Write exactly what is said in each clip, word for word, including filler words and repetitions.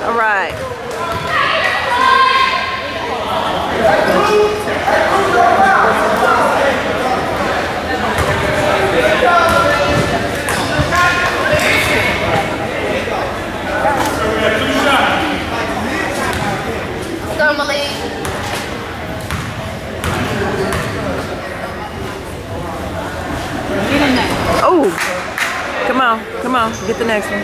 All right. Oh, come on, come on, get the next one.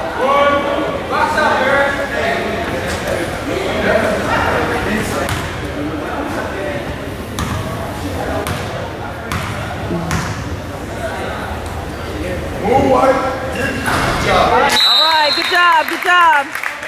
All right, good job, good job.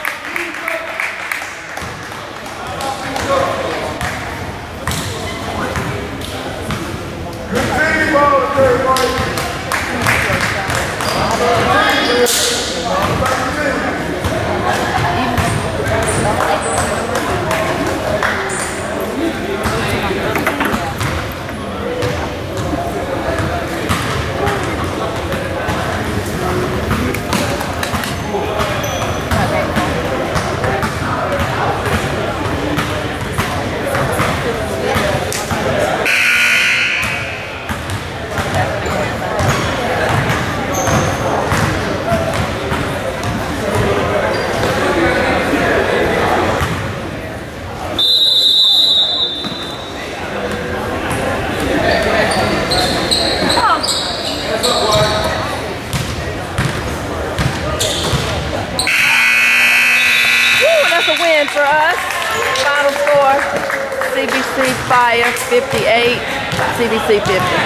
For us, final score, C B C Fire fifty-eight, C B C fifty.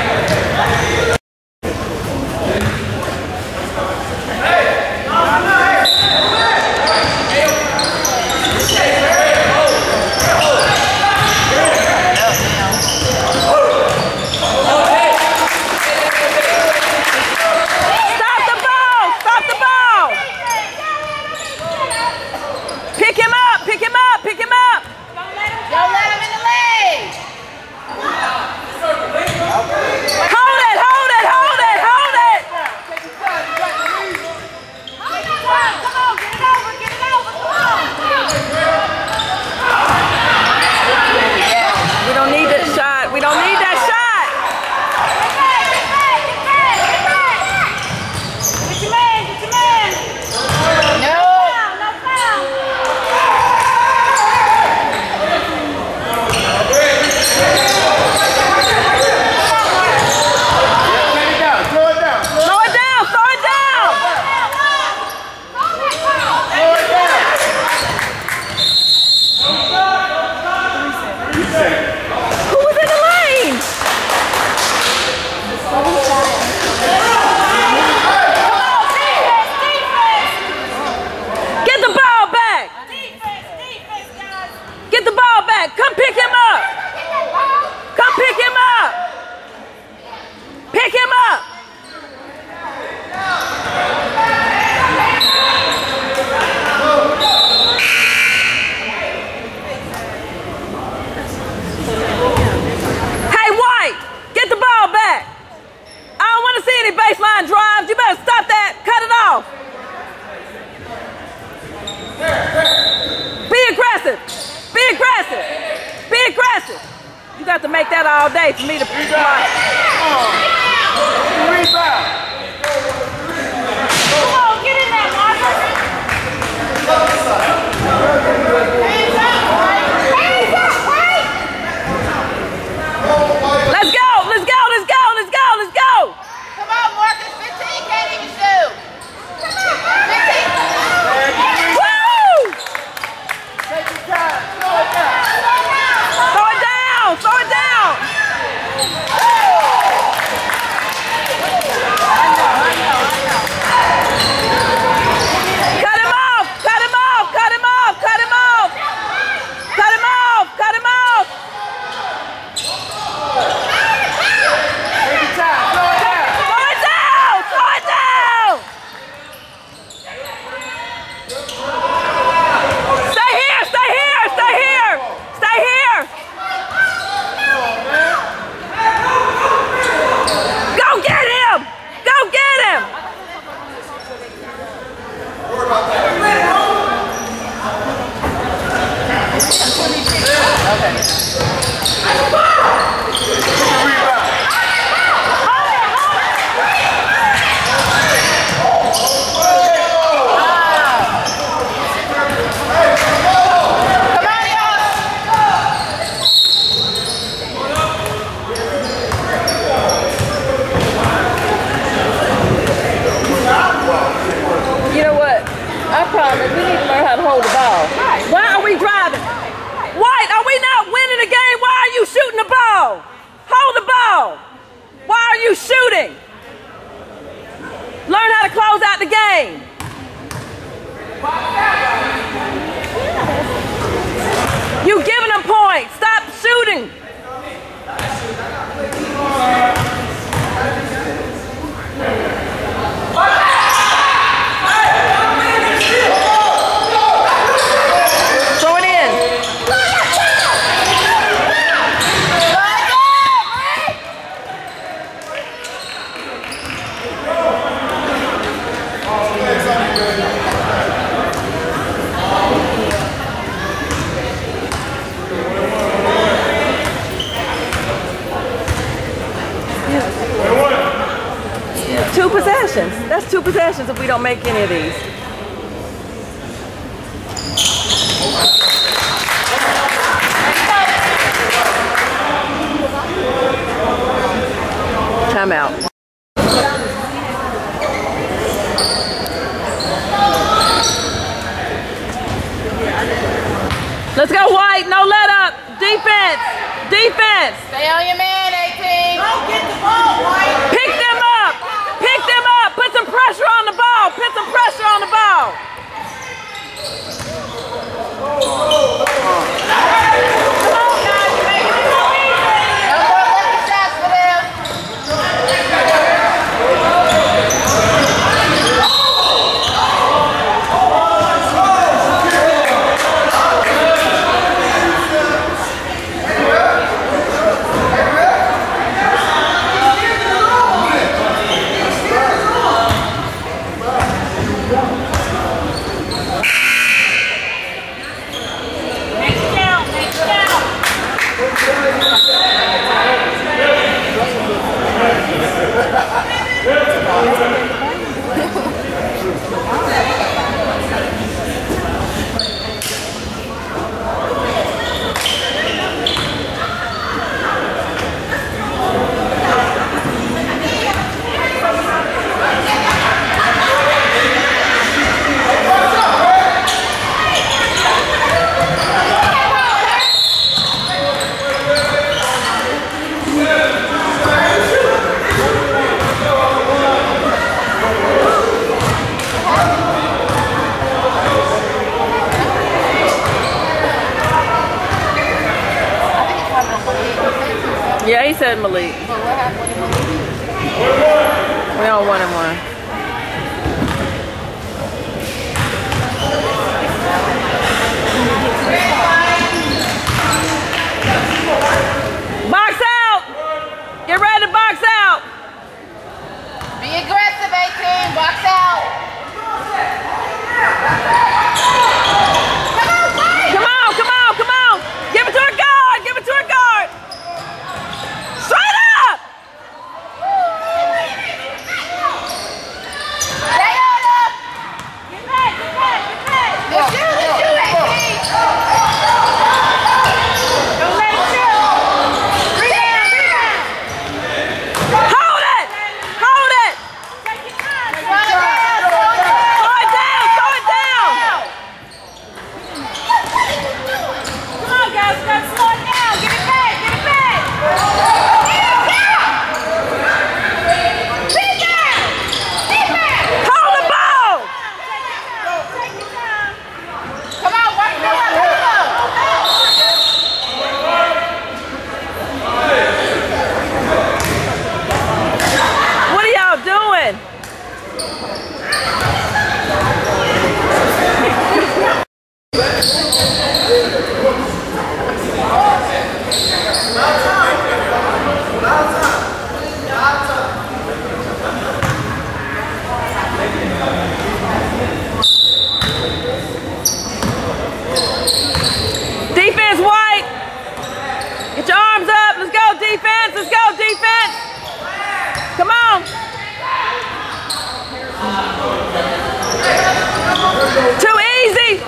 Come pick him up. Come pick him up. Pick him up. Hey, White, get the ball back. I don't want to see any baseline drives. You better stop that. Cut it off. Be aggressive. Be aggressive. Be aggressive. You got to make that all day for me to play. Rebound. Come on, get in there, Marcus. Hands up, hands up, right? Let's go, let's go, let's go, let's go, let's go. Come on, Marcus. fifteen can't even shoot. Come on, fifteen. Woo! Take your time. Slow it down. Slow it down. Slow it down. I know, I know, I know. driving. We need to learn how to hold the ball. Why are we driving? White, are we not winning the game? Why are you shooting the ball? Hold the ball. Why are you shooting? Learn how to close out the game. You giving them points. Stop shooting. Throw it in. Two possessions. That's two possessions if we don't make any of these. Time out. Let's go, White. No let up. Defense. Defense. Stay on your man, eighteen. Go get the ball, White. Pick them up. Pick them up. Put some pressure on the ball. Put some pressure on the ball. Yeah, he said Malik. But what happened to Malik? We on one and one. Box out! Get ready to box out! Be aggressive, eighteen. Box out. Come on, come on, come on! Give it to a guard! Give it to a guard! Straight up! Stay on up. Get back, get back, get back. Let's shoot, let's shoot, eighteen. Don't let it chill. Rebound, rebound. Hold it! Hold it! Take your time. Slow it down, slow it down. Slow it down! Slow it down! Come on, guys, we gotta slow it down. Get it back, get it back. Sit down. Sit back. Hold the ball! Take your time, take your time. Come on, work it up, work it up. What are y'all doing? Defense, White! Get your arms up. Let's go, defense. Let's go, defense. Come on. Too easy.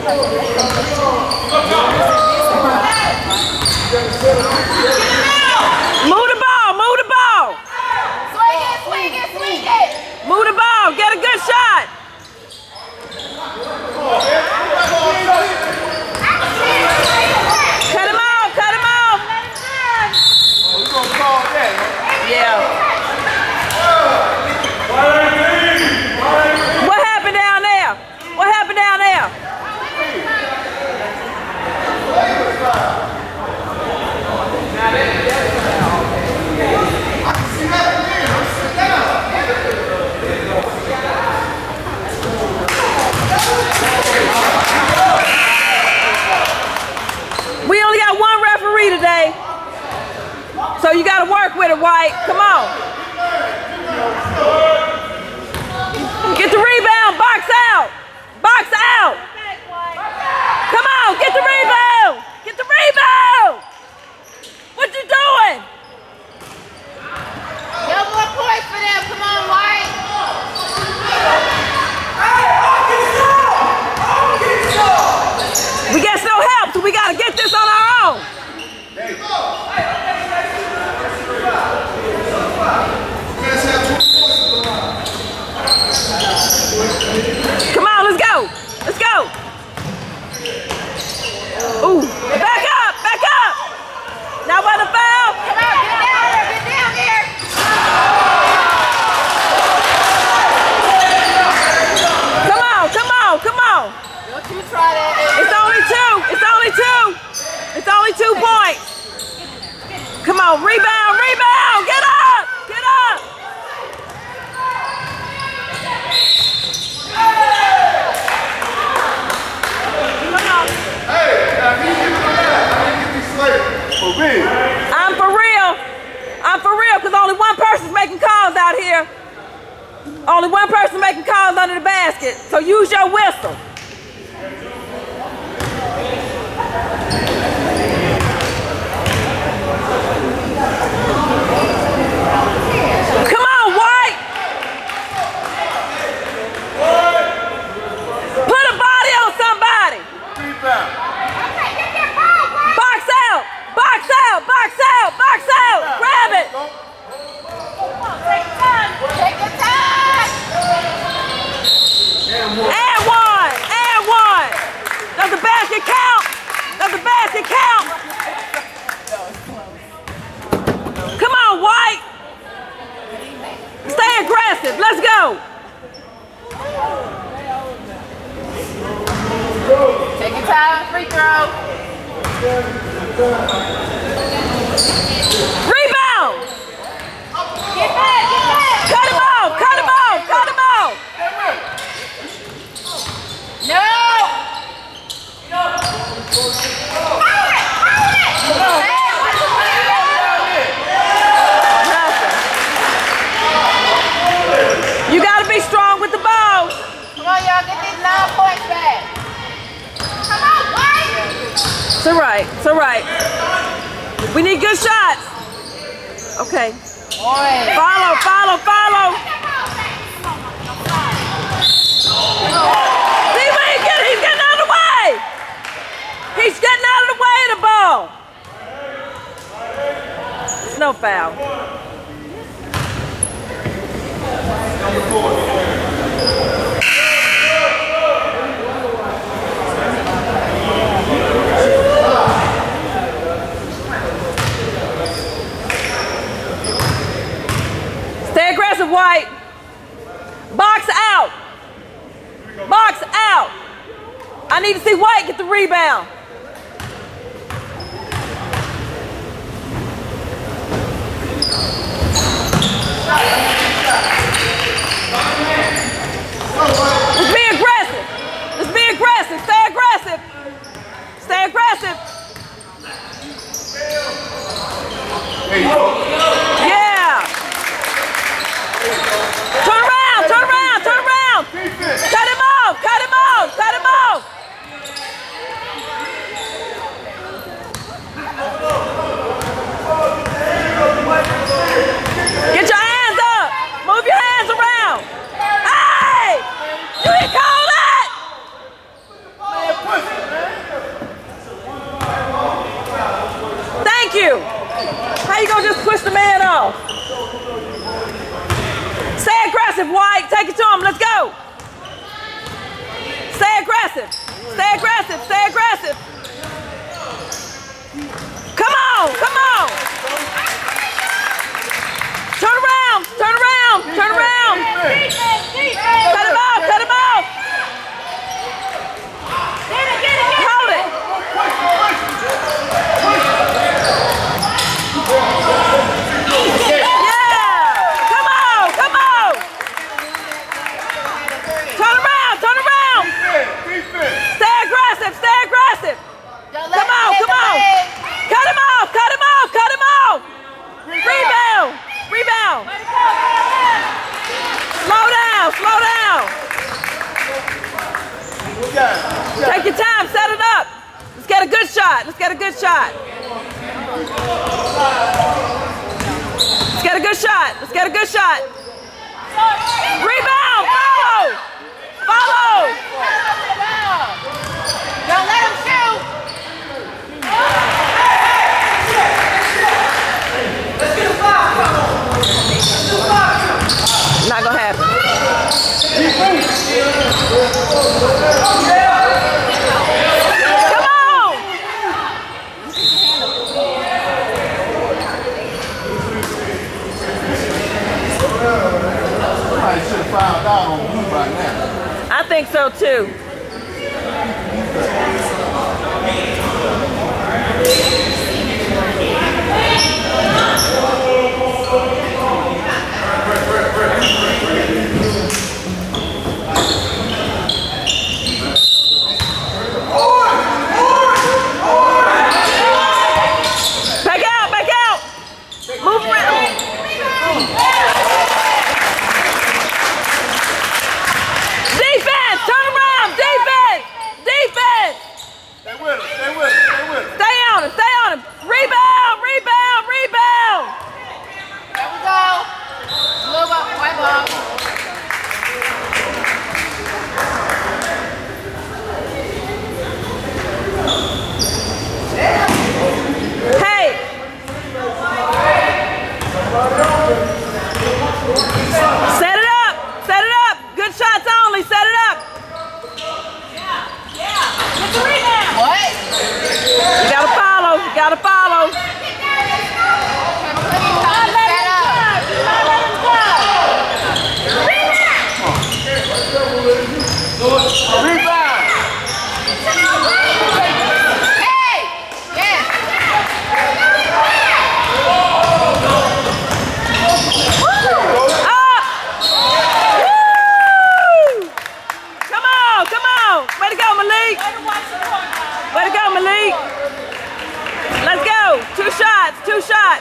Move the ball, move the ball. Swing it, swing it, swing it. Move the ball, get a good shot. Cut him off, cut him off. Yeah. What happened down there? What happened down there? We only got one referee today, so you got to work with it, White. Come on. Get the rebound. Box out. Box out. Come on. Get the rebound. Get the rebound. What you doing? No more points for them. Come on, White. We get no help, so we got to get this on our own. Come on, let's go. Let's go. Ooh, back up, back up. Now what a foul. Come on, get down here, get down here. Come on, come on, come on. Don't you try that. It's only two. It's only two. It's only two points. Come on, rebound, rebound. Get up, get up. I'm for real. I'm for real because only one person's making calls out here. Only one person making calls under the basket. So use your whistle. Come on, White. Put a body on somebody. Box out. Box out. Box out. Box out. Grab it. Take your time. Take your time. And one. And one. Does the basket count? Does the basket count? Come on, White. Stay aggressive. Let's go. Take your time. Free throw. Rebound. Get back. Get back. Cut him off. Cut him off. Cut him off. No. You got to be strong with the ball. Come on, y'all. Get these nine points back. Come on, White. It's all right. It's all right. We need good shots. Okay. Boy. Follow, follow, follow. See what he get? He's getting out of the way. He's getting out of the way of the ball. It's no foul. Stay aggressive, White. Box out. Box out. I need to see White get the rebound. Let's be aggressive. Let's be aggressive. Stay aggressive. Stay aggressive. Yeah. Turn around, turn around, turn around. Cut him off, cut him off, cut him off. Get your hands up. aggressive. Stay aggressive. Stay aggressive. Come on. Come on. Turn around. Turn around. Turn around. Cut him off. Cut him off. Hold it. Take your time, set it up. Let's get a good shot. Let's get a good shot. Let's get a good shot. Let's get a good shot. Rebound, follow. Follow. Don't let him shoot. Let's get a foul. Not gonna happen. Come on! Somebody should have found out on blue by now. I think so too. Back out, back out. Move around. Defense, turn around, defense, defense. Stay with him, stay with him, stay with him. Stay on him, stay on him. Rebound, rebound, rebound. There we go. Blue ball, white ball. Hey. Set it up, set it up. Good shots only, set it up. Yeah, yeah. Get the rebound. What? You gotta follow, you gotta follow. Rebound! Hey! Yes! Up! Woo! Come on, come on. Way to go, Malik. Way to go, Malik. Let's go. Two shots, two shots.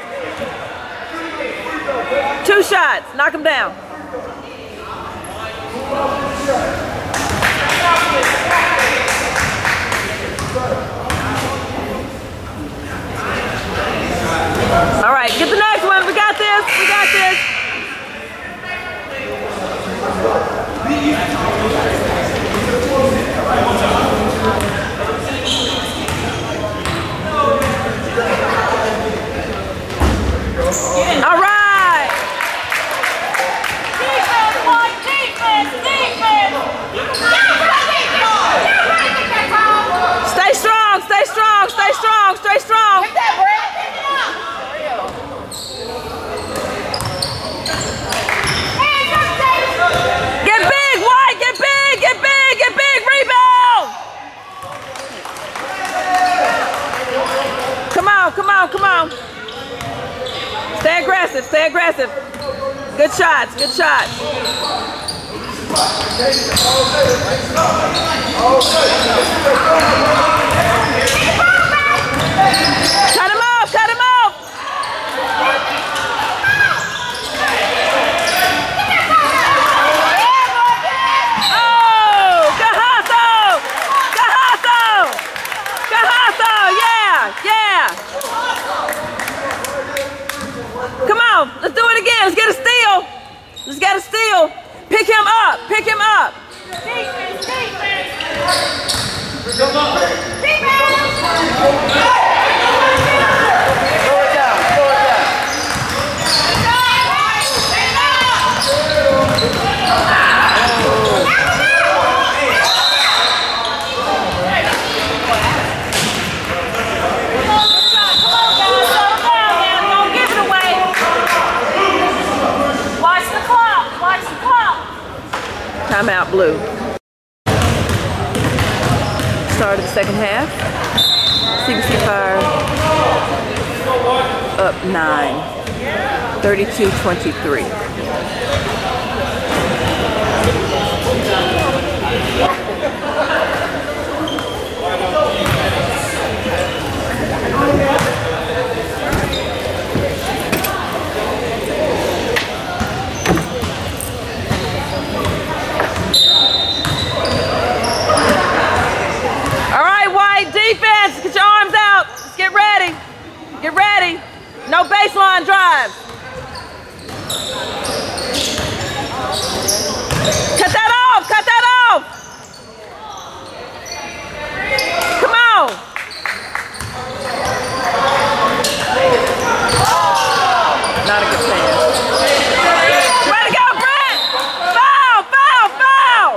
Two shots. Knock them down. All right, get the next one. We got this. We got this. All right. Defense, boy, defense, defense! Stay strong, stay strong, stay strong, stay strong. Take that, Brett! Get big, White, get big, get big, get big, rebound. Come on, come on, come on. Stay aggressive, stay aggressive. Good shots, good shots. Cut him off, cut him off. Oh, Gahaso, Gahaso, Gahaso, yeah, yeah. Come on, let's do it again. Let's get a steal. Let's get a steal. Pick him up. Pick him up. Defense, defense! Come on. Defense! Slow it down, slow it down. blue. Start of the second half. C B C Fire up nine, thirty-two twenty-three. Defense, get your arms out. Let's get ready. Get ready. No baseline drives. Cut that off. Cut that off. Come on. Not a good pass. Way to go, Brent. Foul, foul, foul.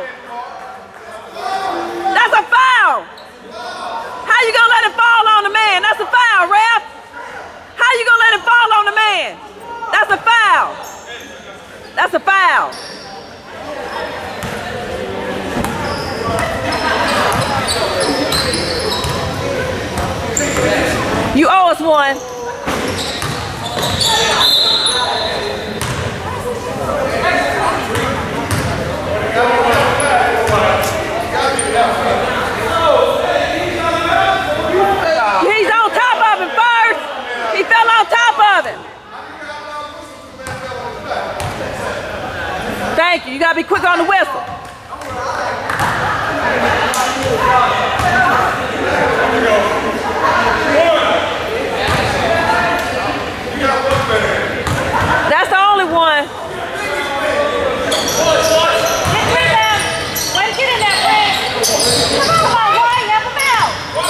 That's a foul. How you gonna let it fall on the man? That's a foul, ref. How you gonna let it fall on the man? That's a foul. That's a foul. You owe us one. He's on top of him first. He fell on top of him. Thank you. You gotta be quick on the whistle. That's the only one. Get rebound. Way to get in there, Brent. Come on, White. Help him out.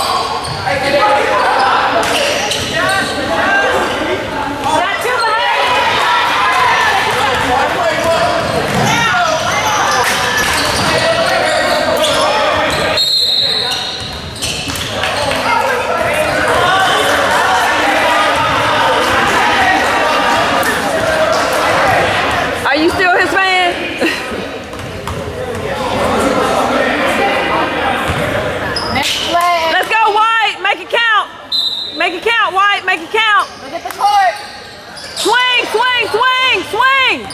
Got two behind you. Are you still his fan? Next play. Let's go, White. Make it count. Make it count, White. Make it count. Look at the court. Swing, swing, swing, swing.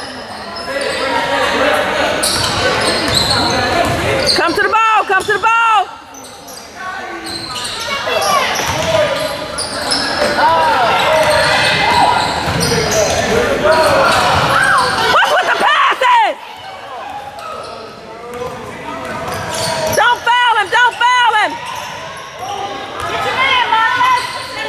Come to the ball. Come to the ball. What's with the passes? Don't foul him. Don't foul him. Get your man, Marlon.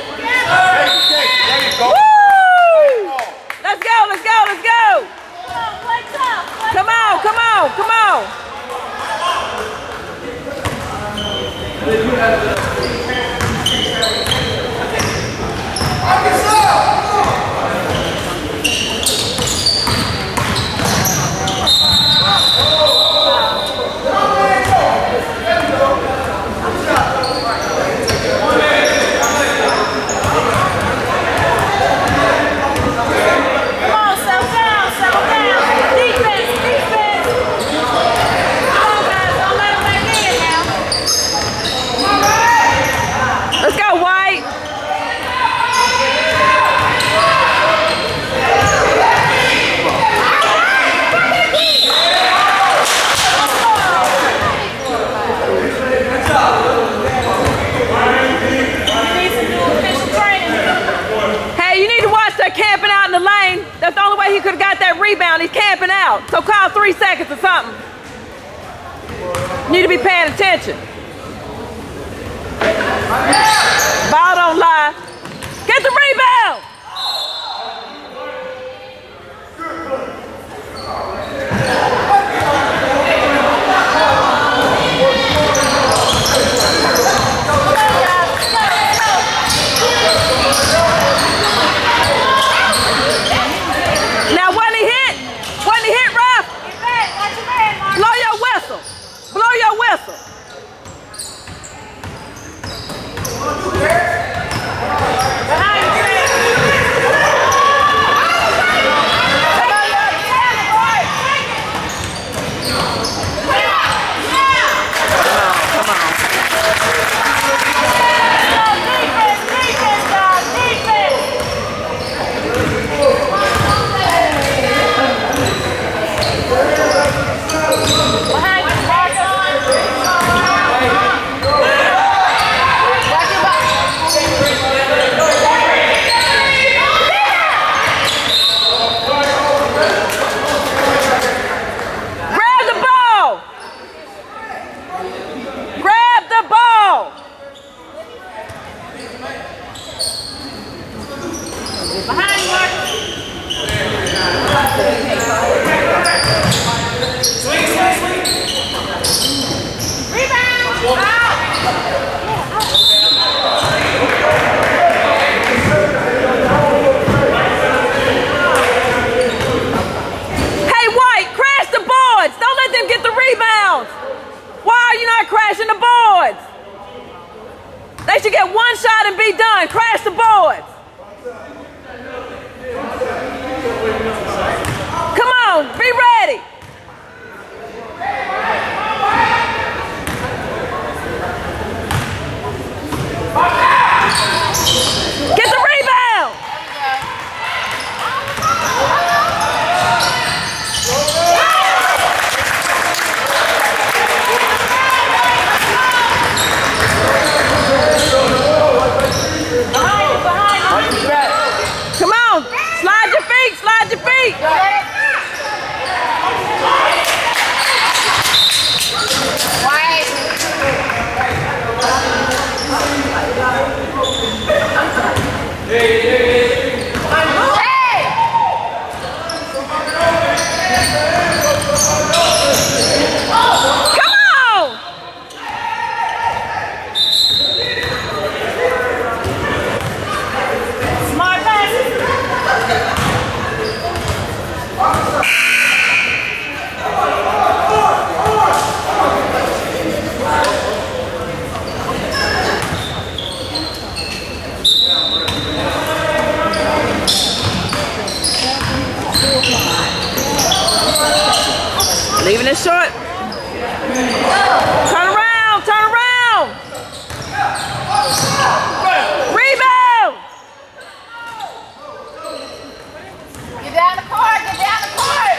Woo! Let's go. Let's go. Let's go. Come on, play tough. Play Come on. Come on. Come on. Come on, settle down, settle down. Defense, defense. Come on, guys, don't let him back in now. Let's go, White. Hey, you need to watch that camping out in the lane. That's the only way he could have got that rebound. He's camping out. So call three seconds or something. Need to be paying attention. Ball don't lie. Get the rebound. Now when he hit, when he hit rough, Get back, watch your man, Marlon. blow your whistle. Blow your whistle. Behind you, Brent. Take it, take it, boy. Take it. Grab the ball. Behind you, Mark. Swing, swing, swing. Rebound. Out. Hey, White, crash the boards. Don't let them get the rebounds. Why are you not crashing the boards? They should get one shot and be done. Crash the boards. Come on, be ready. Get the rebound. Come on, slide your feet, slide your feet. Hey, hey, hey. Come on. Smart pass. Leaving it short. Turn around, turn around. Rebound. Get down the court. Get down the court.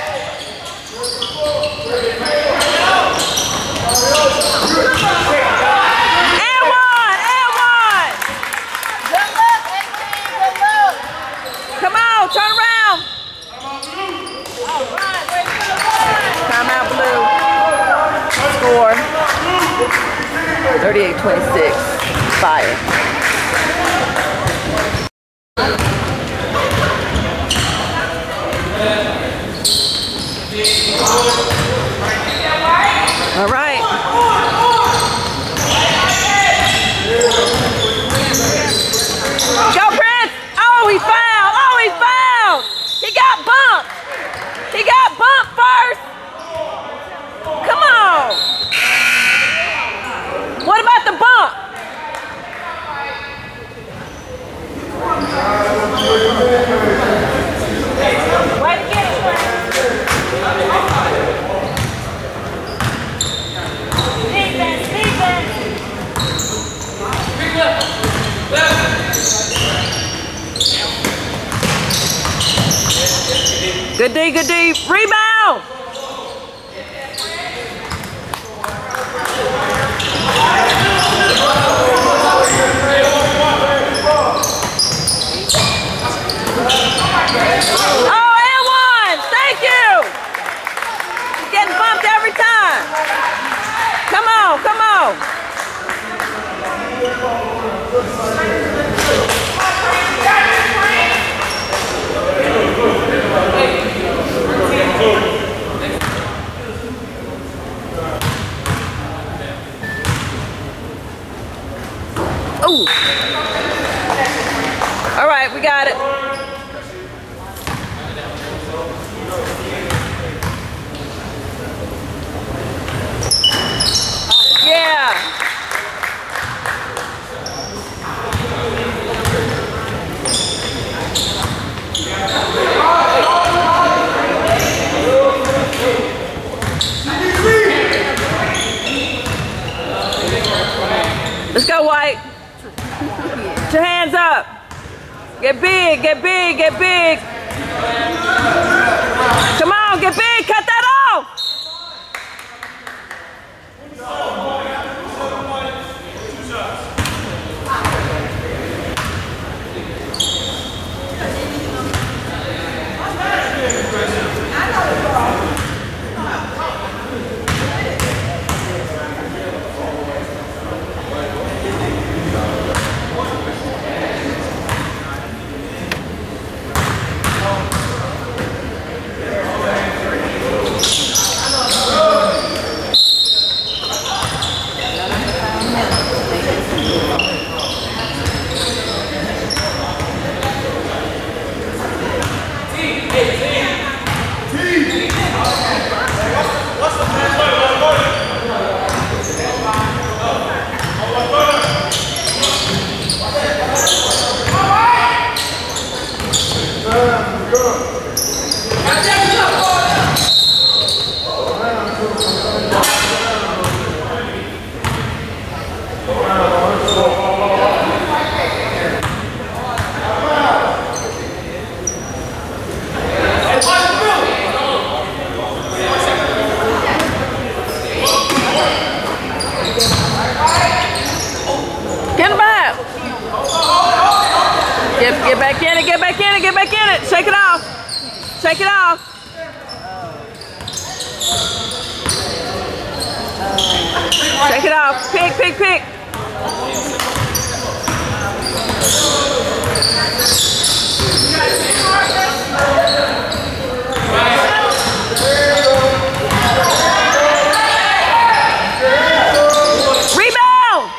And one, and one. Good look, Adrian. Good look. Come on, turn around. All right. Where's the one? Timeout blue. Score. thirty-eight twenty-six. Fire. All right. Go, Prince. Oh, he fouled. Oh, he fouled. He got bumped. He got bumped first. Come on. What about the bump? Way to get it, Prince. Defense, defense. Good D, good D. Rebound. Oh, and one. Thank you. He's getting bumped every time. Come on, come on. Ooh. All right, we got it. Yeah. Let's go, White. Put your hands up. Get big, get big, get big. Come on, get big, cut that off. back in it, get back in it, get back in it. Shake it off. Shake it off. Shake it off. Pick, pick, pick. Rebound!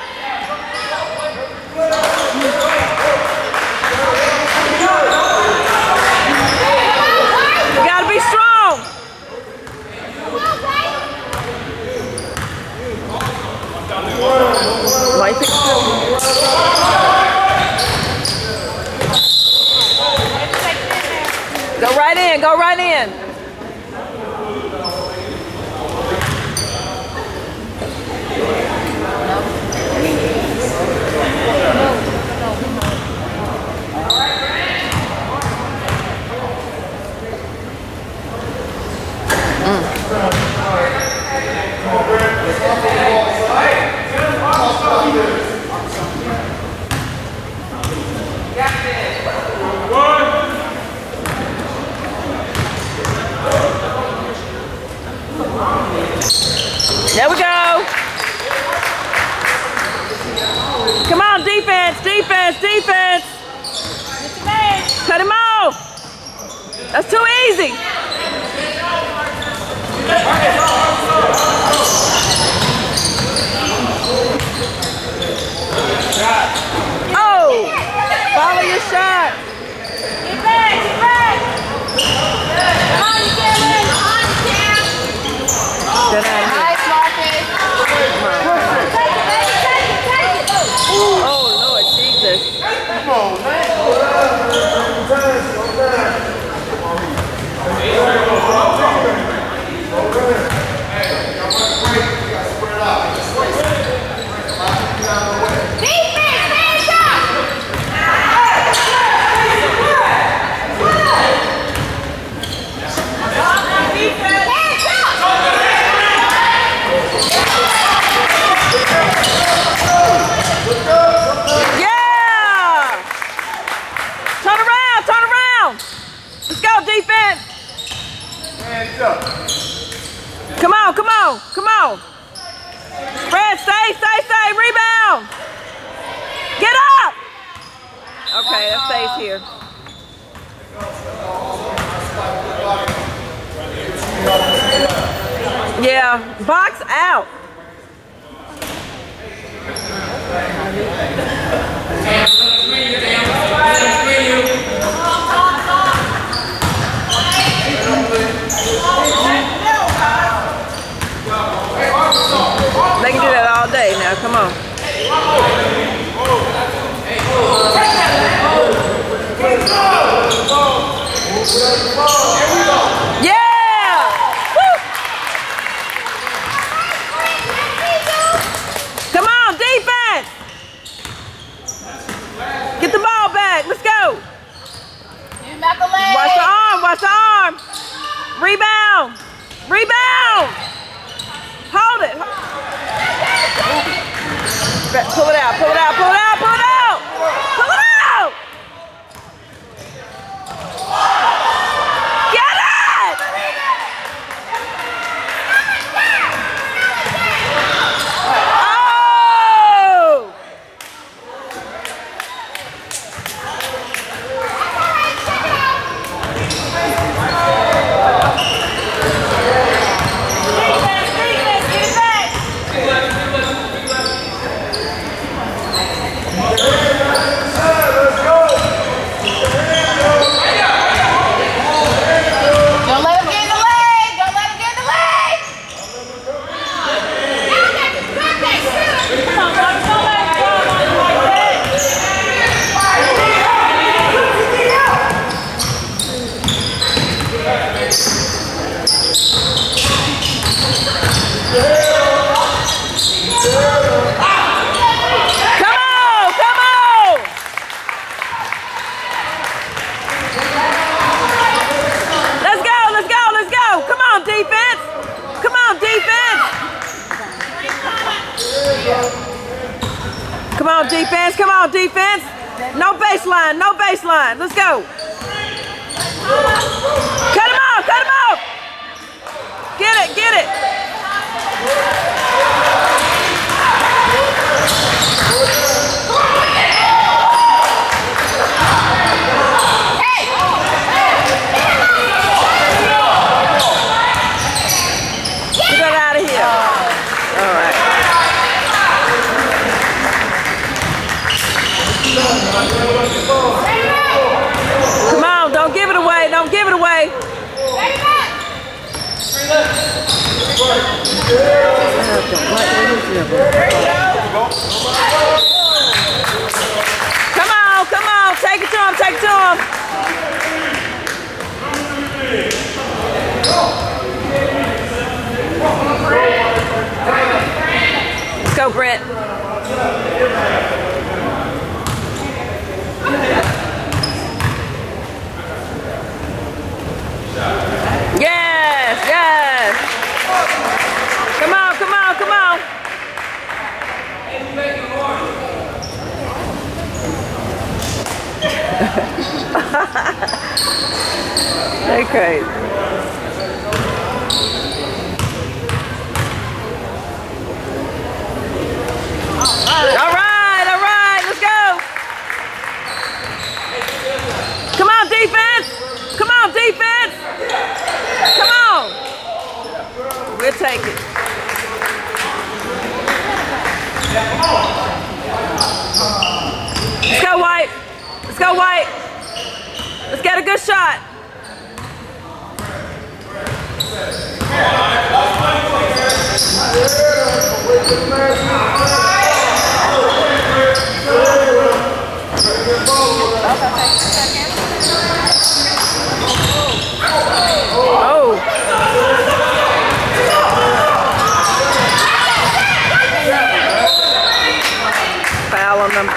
You gotta be strong. Why pick Go right in, go right in. There we go. Come on, defense, defense, defense. Cut him off. That's too easy. Oh, follow your shot. Get back, get back. Come on, you can't win. Come on, you can't. Get out of here. Nice, Marcus. Take it, baby, take it, take it. Oh, Lord Jesus. Come on, man. Come on, come on, come on. Spread, stay, stay, stay, rebound. Get up. Okay, that stays here. Yeah, box out. They can do that all day now, come on. Yeah! Woo! Come on, defense! Get the ball back, let's go. Watch the arm, watch the arm. Rebound, rebound. Hold it. Pull it out, pull it out, pull it out, pull it out. Pull it out. Get it. Oh. Come on, defense. Come on, defense. No baseline, no baseline. Let's go. Cut him off, cut him off. Get it, get it. Get that out of here. All right. Come on, don't give it away, don't give it away. Come on, come on, take it to him, take it to him. Let's go, Brent. Yes, yes. Come on, come on, come on. They crazy. All right, all right, let's go. Come on, defense. Come on, defense. Come on. We'll take it. Let's go, White. Let's go, White. Let's get a good shot. Oh. Foul on them.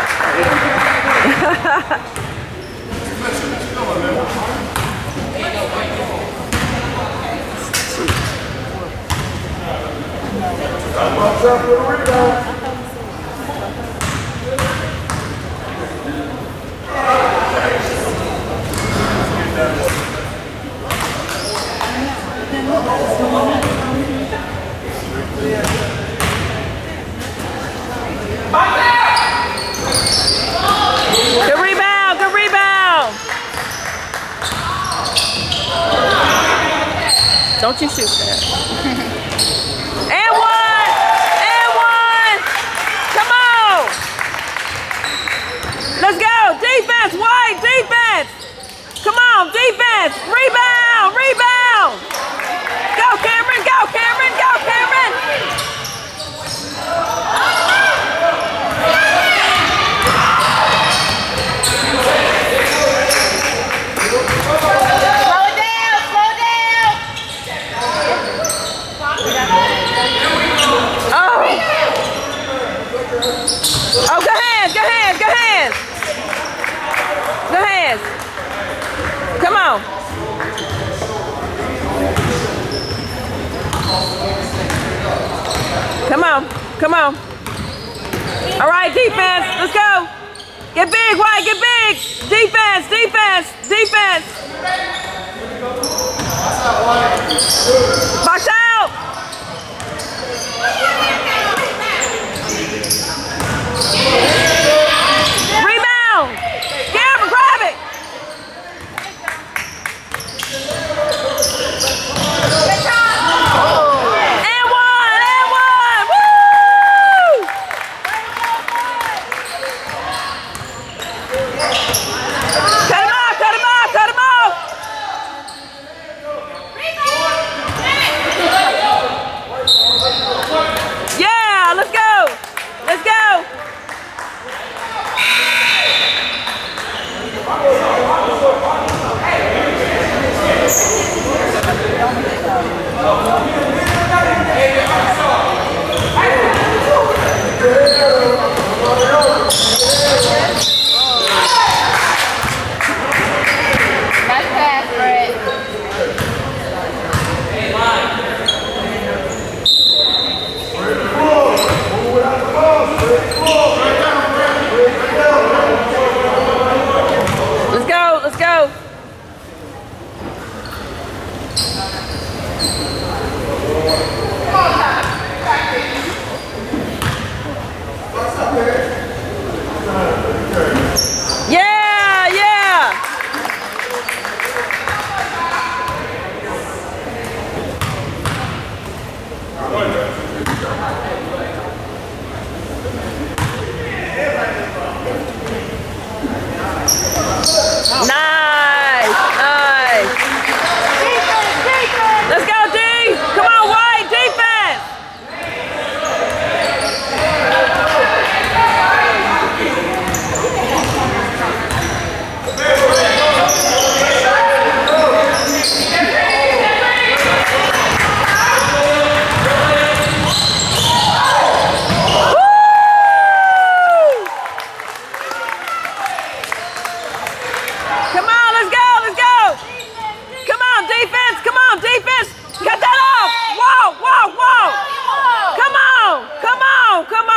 Good rebound, good rebound. Don't you shoot that. And one, and one. Come on. Let's go. Defense, White, defense. Come on, defense. Rebound, rebound. Go, Cameron, go, Cameron, go, Cameron. Oh, good hands, good hands, good hands. Good hands. Come on. Come on, come on. All right, defense, let's go. Get big, White, get big. Defense, defense, defense. Box out. Rebound! Cameron, grab it! And one! And one! Woo! Cut him off! Cut him off! Cut him off!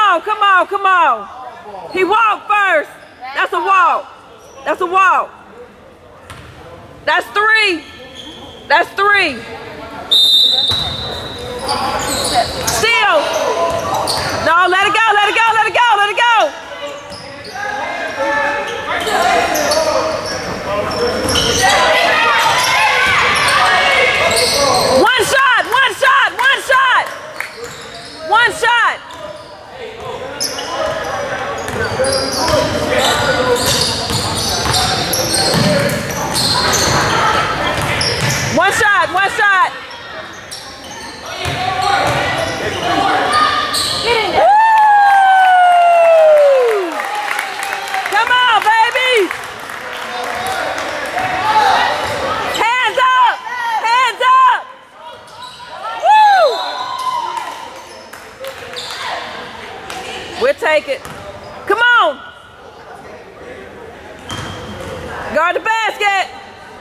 on, come on, come on. He walked first. That's a walk. That's a walk. That's three. That's three. Still. No, let it go, let it go, let it go, let it go. One shot, one shot, one shot. One shot. One shot, one shot. Get in there. Woo! Come on, baby. Hands up. Hands up. Woo! We'll take it. Come on. Guard the basket.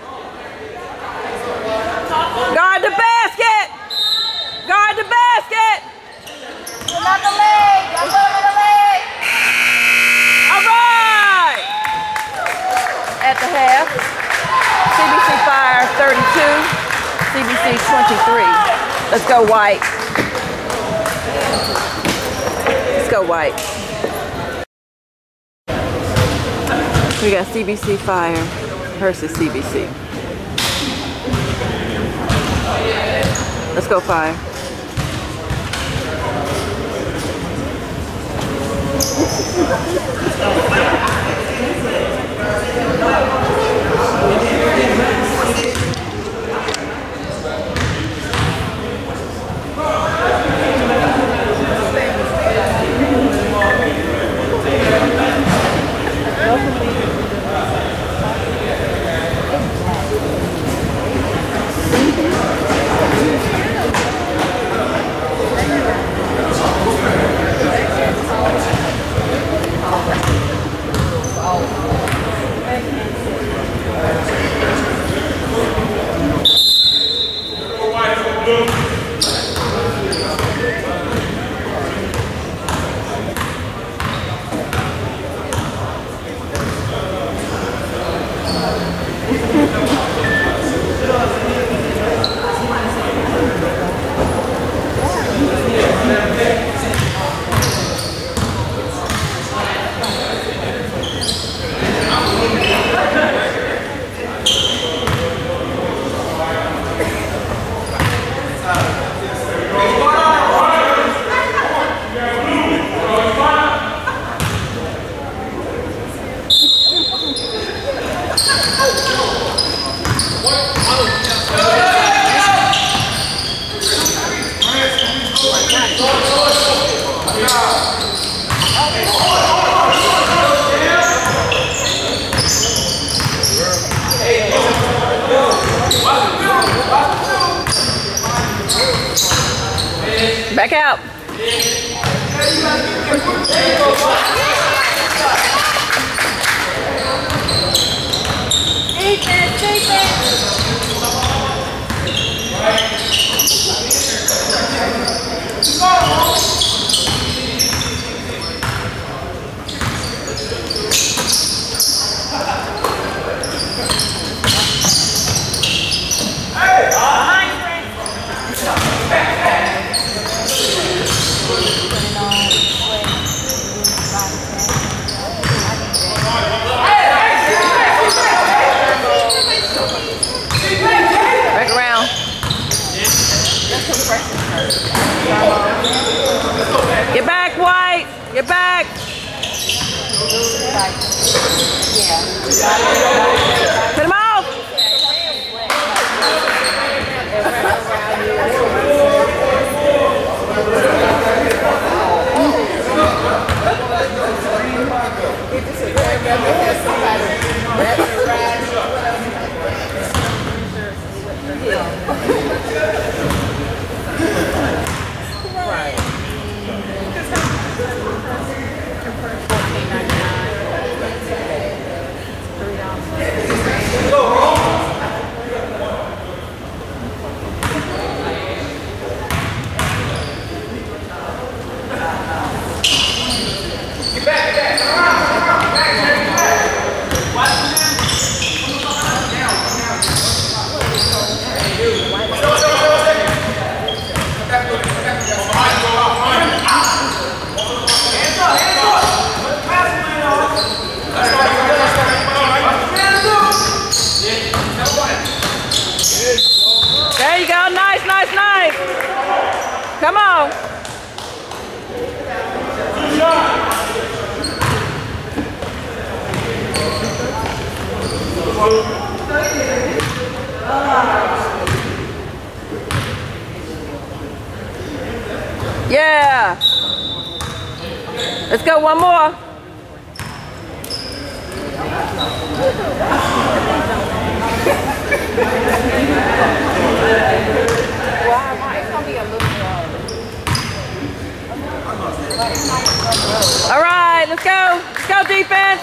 Guard the basket. Guard the basket. Not the leg. Don't go to the leg. All right. At the half, C B C Fire thirty-two, C B C twenty-three. Let's go White. Let's go White. We got C B C Fire versus C B C. Let's go Fire. Back out. Defense, defense. Back around. Get back, White. Get back. Put him off. Right. Yeah. Let's go, one more. All right, let's go. Let's go, defense.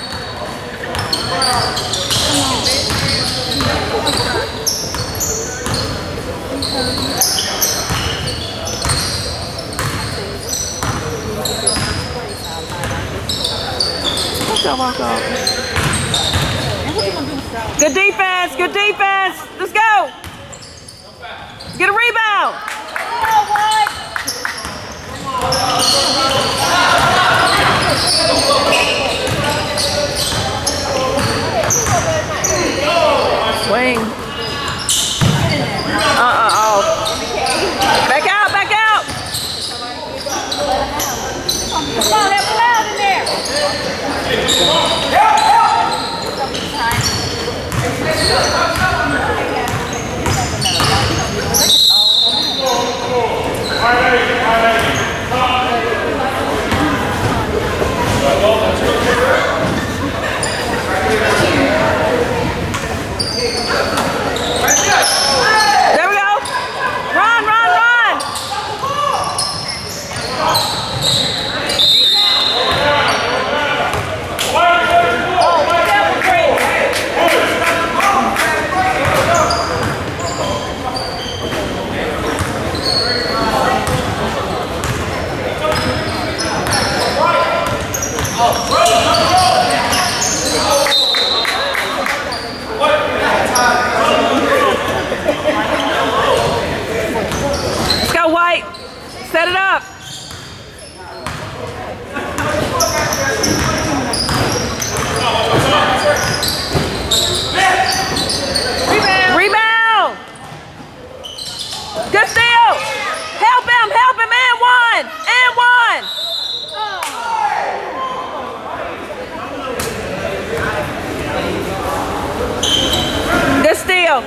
Good defense, good defense. Let's go. Let's get a rebound. Swing. Uh-uh, oh. Back out, back out. Come on, have a loud in there. There we go. Run, run, run. Let's go, White. Set it up. Rebound. Rebound. Good steal. Help him, help him, and one, and one. Good steal.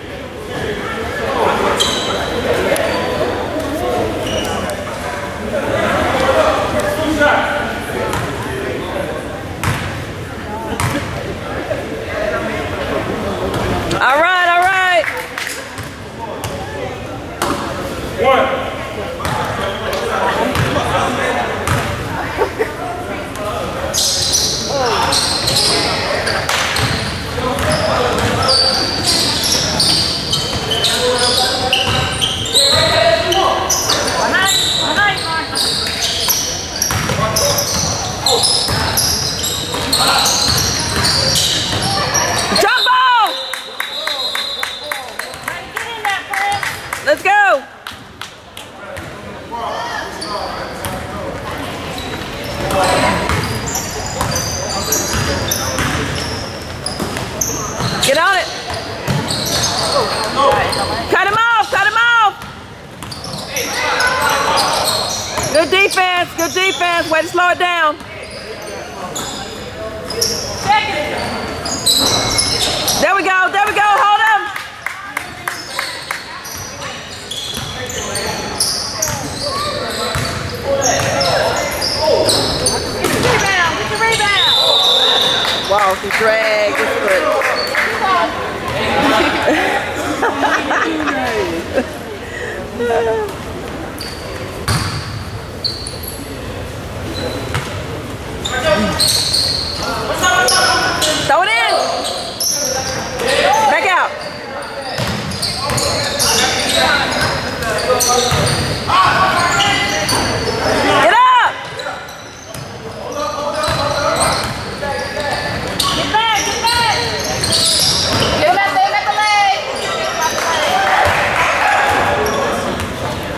All right, all right. One. Jump ball. Let's go. Get on it. Cut him off, cut him off. Good defense, good defense. Way to slow it down. There we go, there we go, hold him. Rebound, get the rebound. Wow, he dragged his foot. Throw it in. Back out. Get up. Get back, get back. Get back there, let the leg.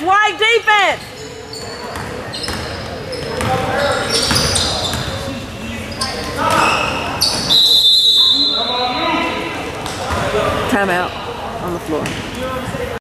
White defense.